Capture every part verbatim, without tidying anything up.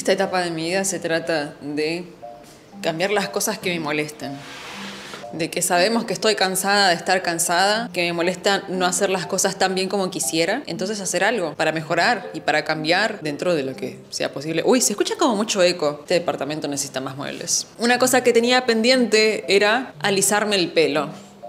Esta etapa de mi vida se trata de cambiar las cosas que me molestan. De que sabemos que estoy cansada de estar cansada, que me molesta no hacer las cosas tan bien como quisiera. Entonces hacer algo para mejorar y para cambiar dentro de lo que sea posible. Uy, se escucha como mucho eco. Este departamento necesita más muebles. Una cosa que tenía pendiente era alisarme el pelo.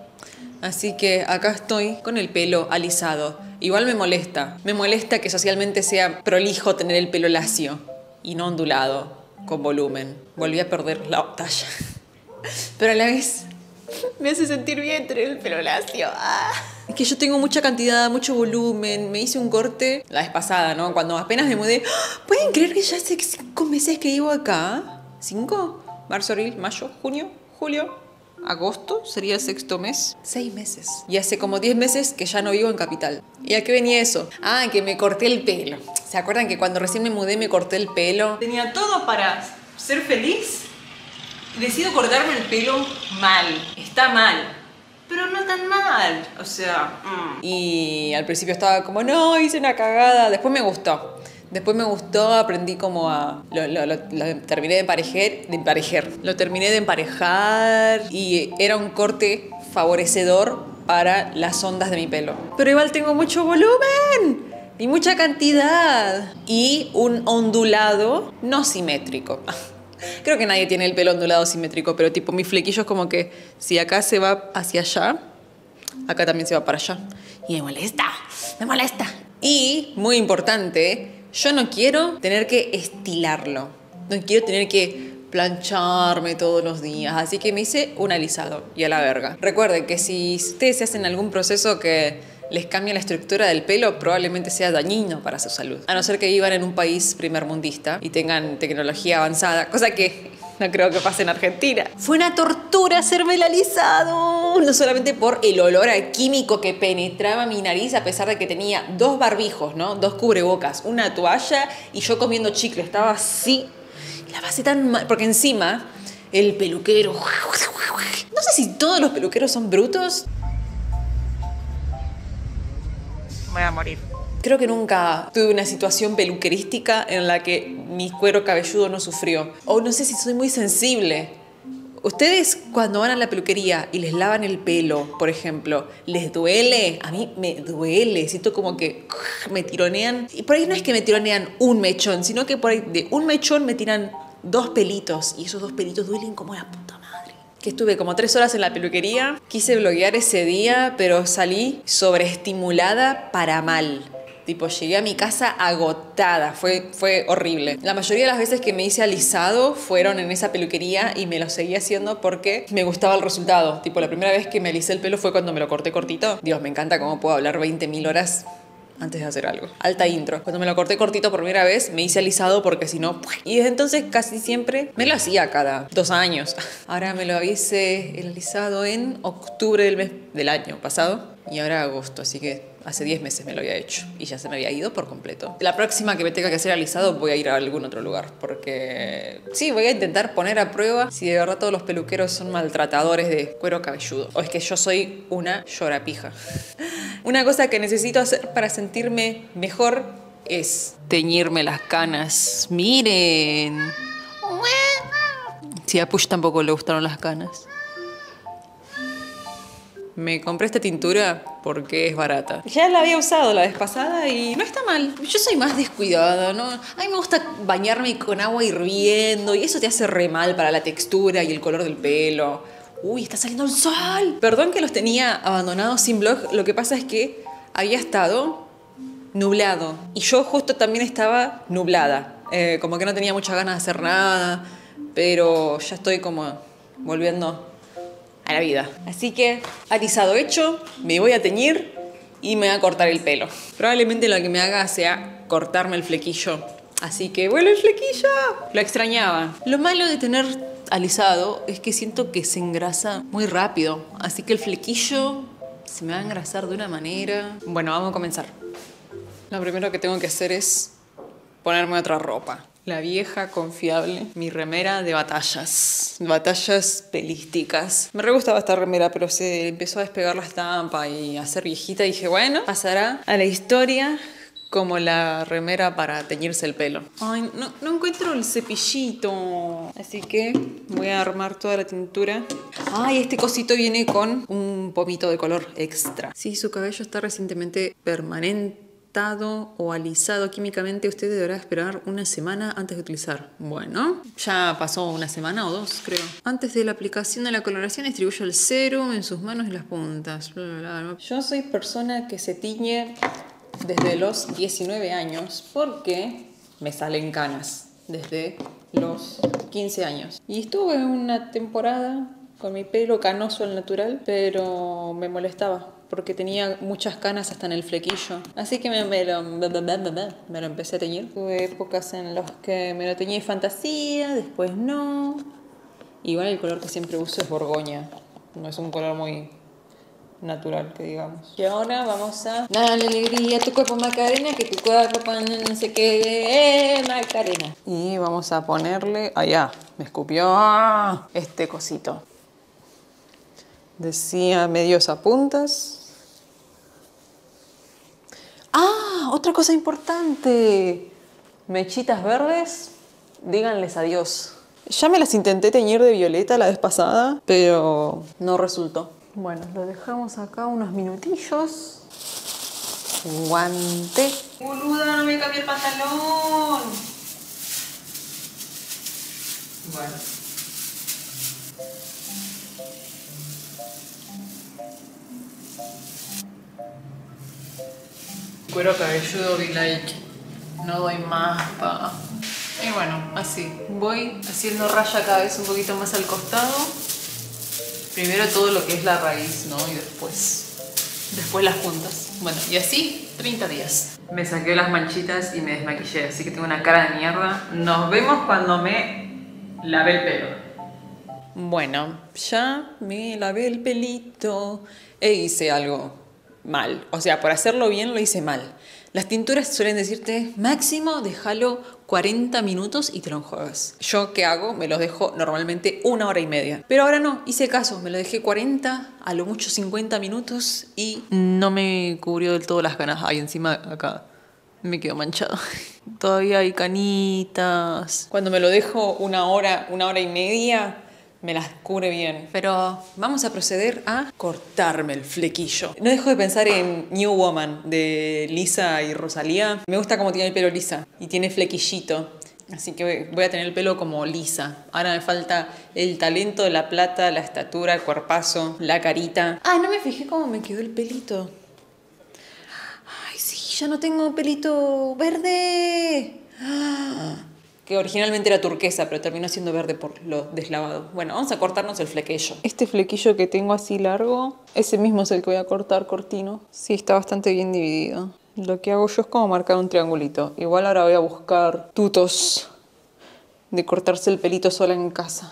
Así que acá estoy con el pelo alisado. Igual me molesta. Me molesta que socialmente sea prolijo tener el pelo lacio y no ondulado, con volumen. Volví a perder la batalla. Pero a la vez me hace sentir bien tener el pelo lacio. Ah. Es que yo tengo mucha cantidad, mucho volumen. Me hice un corte la vez pasada, ¿no? Cuando apenas me mudé. ¿Pueden creer que ya hace cinco meses que vivo acá? ¿Cinco? Marzo, abril, mayo, junio, julio, agosto. Sería el sexto mes. Seis meses. Y hace como diez meses que ya no vivo en Capital. ¿Y a qué venía eso? Ah, que me corté el pelo. ¿Se acuerdan que cuando recién me mudé me corté el pelo? Tenía todo para ser feliz. Decido cortarme el pelo mal. Está mal, pero no tan mal. O sea... Mm. Y al principio estaba como, no, hice una cagada. Después me gustó. Después me gustó, aprendí como a... Lo, lo, lo, lo terminé de emparejar, de emparejar. Lo terminé de emparejar y era un corte favorecedor para las ondas de mi pelo. Pero igual tengo mucho volumen y mucha cantidad. Y un ondulado no simétrico. Creo que nadie tiene el pelo ondulado simétrico, pero tipo mi flequillo es como que si acá se va hacia allá, acá también se va para allá. Y me molesta, me molesta. Y, muy importante, yo no quiero tener que estilarlo. No quiero tener que plancharme todos los días. Así que me hice un alisado y a la verga. Recuerden que si ustedes se hacen algún proceso que les cambia la estructura del pelo, probablemente sea dañino para su salud. A no ser que vivan en un país primermundista y tengan tecnología avanzada, cosa que no creo que pase en Argentina. Fue una tortura hacerme el alisado. No solamente por el olor a químico que penetraba mi nariz, a pesar de que tenía dos barbijos, ¿no? Dos cubrebocas, una toalla y yo comiendo chicle. Estaba así. La pasé tan mal, porque encima el peluquero... No sé si todos los peluqueros son brutos. Voy a morir. Creo que nunca tuve una situación peluquerística en la que mi cuero cabelludo no sufrió. O no sé si soy muy sensible. Ustedes cuando van a la peluquería y les lavan el pelo, por ejemplo, ¿les duele? A mí me duele. Siento como que me tironean. Y por ahí no es que me tironean un mechón, sino que por ahí de un mechón me tiran dos pelitos. Y esos dos pelitos duelen como la puta madre. Que estuve como tres horas en la peluquería. Quise bloguear ese día, pero salí sobreestimulada para mal. Tipo, llegué a mi casa agotada. Fue, fue horrible. La mayoría de las veces que me hice alisado fueron en esa peluquería y me lo seguí haciendo porque me gustaba el resultado. Tipo, la primera vez que me alisé el pelo fue cuando me lo corté cortito. Dios, me encanta cómo puedo hablar veinte mil horas antes de hacer algo. Alta intro. Cuando me lo corté cortito por primera vez, me hice alisado porque si no... Y desde entonces casi siempre me lo hacía cada dos años. Ahora me lo hice el alisado en octubre del mes del año pasado. Y ahora agosto, así que hace diez meses me lo había hecho. Y ya se me había ido por completo. La próxima que me tenga que hacer alisado voy a ir a algún otro lugar. Porque sí, voy a intentar poner a prueba si de verdad todos los peluqueros son maltratadores de cuero cabelludo. O es que yo soy una llorapija. Una cosa que necesito hacer para sentirme mejor es teñirme las canas. Miren. Sí, a Push tampoco le gustaron las canas. Me compré esta tintura porque es barata. Ya la había usado la vez pasada y no está mal. Yo soy más descuidada, ¿no? A mí me gusta bañarme con agua hirviendo y eso te hace re mal para la textura y el color del pelo. Uy, está saliendo el sol. Perdón que los tenía abandonados sin blog. Lo que pasa es que había estado nublado. Y yo justo también estaba nublada. Eh, como que no tenía muchas ganas de hacer nada. Pero ya estoy como volviendo a la vida. Así que, alisado hecho, me voy a teñir y me voy a cortar el pelo. Probablemente lo que me haga sea cortarme el flequillo. Así que, ¡vuelve el flequillo! Lo extrañaba. Lo malo de tener alisado es que siento que se engrasa muy rápido. Así que el flequillo se me va a engrasar de una manera. Bueno, vamos a comenzar. Lo primero que tengo que hacer es ponerme otra ropa. La vieja, confiable, mi remera de batallas. Batallas pelísticas. Me re gustaba esta remera, pero se empezó a despegar la estampa y a ser viejita. Y dije, bueno, pasará a la historia como la remera para teñirse el pelo. Ay, no, no encuentro el cepillito. Así que voy a armar toda la tintura. Ay, este cosito viene con un pomito de color extra. Si su cabello está recientemente permanentado o alisado químicamente, usted deberá esperar una semana antes de utilizar. Bueno, ya pasó una semana o dos, creo. Antes de la aplicación de la coloración, distribuyo el serum en sus manos y las puntas. Bla, bla, bla. Yo soy persona que se tiñe desde los diecinueve años porque me salen canas desde los quince años. Y estuve una temporada con mi pelo canoso al natural, pero me molestaba porque tenía muchas canas hasta en el flequillo. Así que me, me, lo, me lo empecé a teñir. Tuve épocas en las que me lo teñí de fantasía, después no. Igual el color que siempre uso es borgoña. No es un color muy natural, que digamos. Y ahora vamos a darle alegría a tu cuerpo, Macarena, que tu cuerpo no sé qué, eh, Macarena. Y vamos a ponerle, allá, me escupió este cosito. Decía medios a puntas. Ah, otra cosa importante. Mechitas verdes, díganles adiós. Ya me las intenté teñir de violeta la vez pasada, pero no resultó. Bueno, lo dejamos acá unos minutillos. Guante. Boluda, no me cambié el pantalón. Bueno. Cuero cabelludo, be like, no doy más, pa. Y bueno, así. Voy haciendo raya cada vez un poquito más al costado. Primero todo lo que es la raíz, ¿no? Y después, después las puntas. Bueno, y así, treinta días. Me saqué las manchitas y me desmaquillé, así que tengo una cara de mierda. Nos vemos cuando me lavé el pelo. Bueno, ya me lavé el pelito e hice algo mal. O sea, por hacerlo bien lo hice mal. Las tinturas suelen decirte, máximo déjalo cuarenta minutos y te lo enjuagas. ¿Yo qué hago? Me los dejo normalmente una hora y media. Pero ahora no, hice caso, me lo dejé cuarenta, a lo mucho cincuenta minutos y no me cubrió del todo las canas. Ahí encima acá me quedó manchado. Todavía hay canitas. Cuando me lo dejo una hora, una hora y media, me las cubre bien. Pero vamos a proceder a cortarme el flequillo. No dejo de pensar en New Woman de Lisa y Rosalía. Me gusta cómo tiene el pelo Lisa y tiene flequillito. Así que voy a tener el pelo como Lisa. Ahora me falta el talento, la plata, la estatura, el cuerpazo, la carita. Ay, no me fijé cómo me quedó el pelito. Ay, sí, ya no tengo pelito verde. Que originalmente era turquesa, pero terminó siendo verde por lo deslavado. Bueno, vamos a cortarnos el flequillo. Este flequillo que tengo así largo, ese mismo es el que voy a cortar cortino. Sí, está bastante bien dividido. Lo que hago yo es como marcar un triangulito. Igual ahora voy a buscar tutos de cortarse el pelito sola en casa.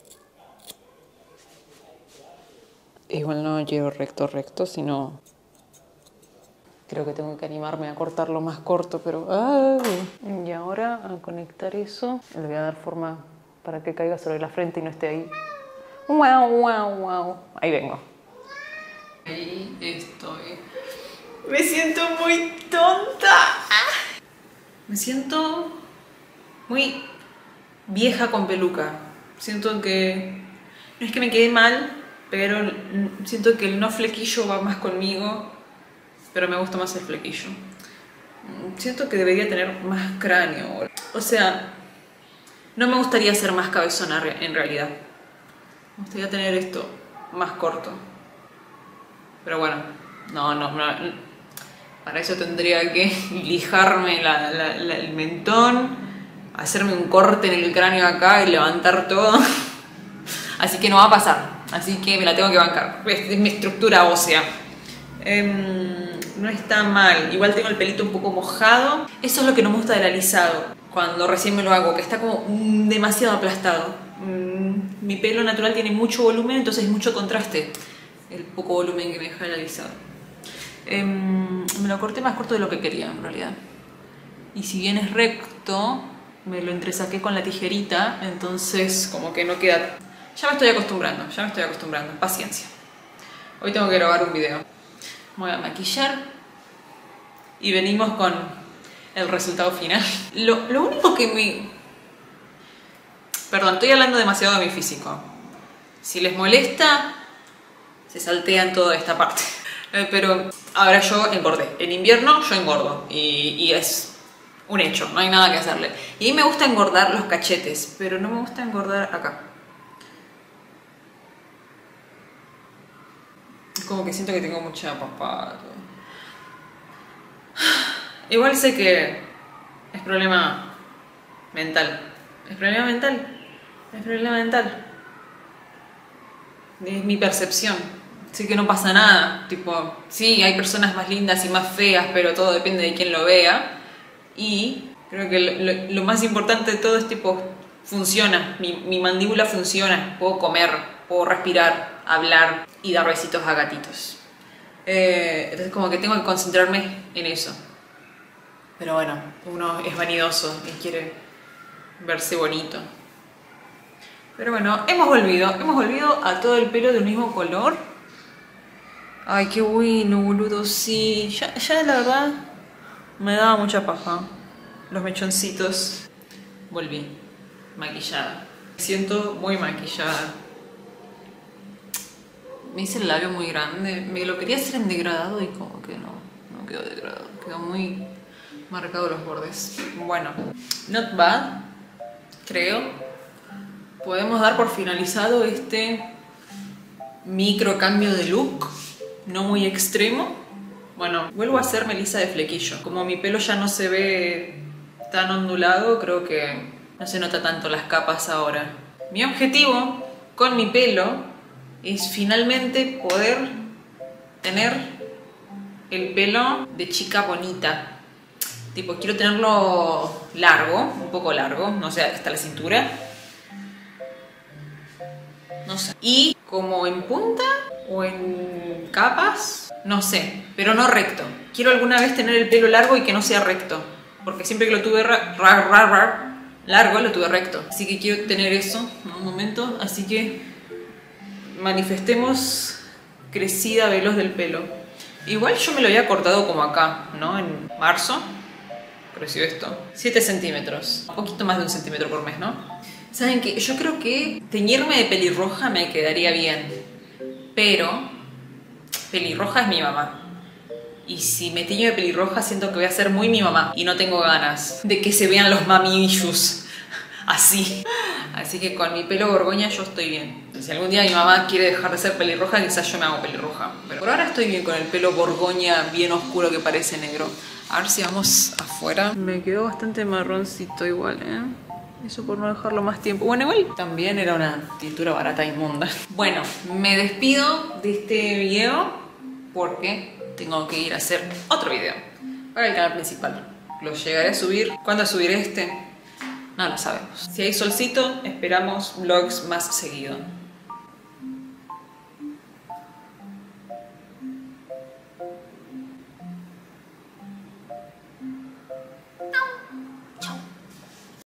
Igual no llevo recto recto, sino... Creo que tengo que animarme a cortarlo más corto, pero... ¡ay! Y ahora a conectar eso. Le voy a dar forma para que caiga sobre la frente y no esté ahí. ¡Wow, wow, wow! Ahí vengo. Ahí estoy. Me siento muy tonta. Me siento muy vieja con peluca. Siento que... no es que me quede mal, pero siento que el no flequillo va más conmigo. Pero me gusta más el flequillo. Siento que debería tener más cráneo. O sea, no me gustaría ser más cabezona en realidad. Me gustaría tener esto más corto. Pero bueno, no, no, no. Para eso tendría que lijarme la, la, la, el mentón, hacerme un corte en el cráneo acá y levantar todo. Así que no va a pasar. Así que me la tengo que bancar. Es mi estructura ósea. Um, no está mal, igual tengo el pelito un poco mojado. Eso es lo que no me gusta del alisado cuando recién me lo hago, que está como mm, demasiado aplastado. Mm, mi pelo natural tiene mucho volumen, entonces es mucho contraste el poco volumen que me deja el alisado. Um, me lo corté más corto de lo que quería en realidad. Y si bien es recto, me lo entresaqué con la tijerita, entonces como que no queda... Ya me estoy acostumbrando, ya me estoy acostumbrando, paciencia. Hoy tengo que grabar un video. Me voy a maquillar y venimos con el resultado final. Lo, lo único que me... Perdón, estoy hablando demasiado de mi físico. Si les molesta, se saltean toda esta parte. Eh, pero ahora yo engordé. En invierno yo engordo. Y, y es un hecho, no hay nada que hacerle. Y a mí me gusta engordar los cachetes, pero no me gusta engordar acá. Es como que siento que tengo mucha papada. Igual sé que es problema mental. Es problema mental. Es problema mental. Es mi percepción. Sé que no pasa nada. Tipo, sí, hay personas más lindas y más feas, pero todo depende de quién lo vea. Y creo que lo, lo, lo más importante de todo es tipo, funciona. Mi, mi mandíbula funciona. Puedo comer, puedo respirar, hablar y dar besitos a gatitos. Eh, entonces como que tengo que concentrarme en eso. Pero bueno, uno es vanidoso y quiere verse bonito. Pero bueno, hemos volvido. Hemos volvido a todo el pelo del mismo color. Ay, qué bueno, boludo, sí. Ya, ya la verdad me daba mucha paja. Los mechoncitos. Volví. Maquillada. Me siento muy maquillada. Me hice el labio muy grande. Me lo quería hacer en degradado y como que no. No quedó degradado. Quedó muy marcado los bordes. Bueno, not bad. Creo. Podemos dar por finalizado este micro cambio de look. No muy extremo. Bueno, vuelvo a hacer Melissa de flequillo. Como mi pelo ya no se ve tan ondulado, creo que no se nota tanto las capas ahora. Mi objetivo con mi pelo es finalmente poder tener el pelo de chica bonita. Tipo, quiero tenerlo largo, un poco largo, no sé, hasta la cintura. No sé. Y como en punta o en capas, no sé, pero no recto. Quiero alguna vez tener el pelo largo y que no sea recto, porque siempre que lo tuve ra, ra, ra, ra, largo, lo tuve recto. Así que quiero tener eso en un momento, así que manifestemos crecida veloz del pelo. Igual yo me lo había cortado como acá, ¿no? En marzo creció esto. siete centímetros, un poquito más de un centímetro por mes, ¿no? ¿Saben qué? Yo creo que teñirme de pelirroja me quedaría bien, pero pelirroja es mi mamá. Y si me tiño de pelirroja siento que voy a ser muy mi mamá y no tengo ganas de que se vean los mami issues así. Así que con mi pelo borgoña yo estoy bien. Si algún día mi mamá quiere dejar de ser pelirroja, quizás yo me hago pelirroja. Pero por ahora estoy bien con el pelo borgoña bien oscuro que parece negro. A ver si vamos afuera. Me quedó bastante marroncito igual, ¿eh? Eso por no dejarlo más tiempo. Bueno, igual también era una tintura barata inmunda. Bueno, me despido de este video porque tengo que ir a hacer otro video para el canal principal. Lo llegaré a subir. ¿Cuándo subiré este? No lo sabemos. Si hay solcito, esperamos vlogs más seguido.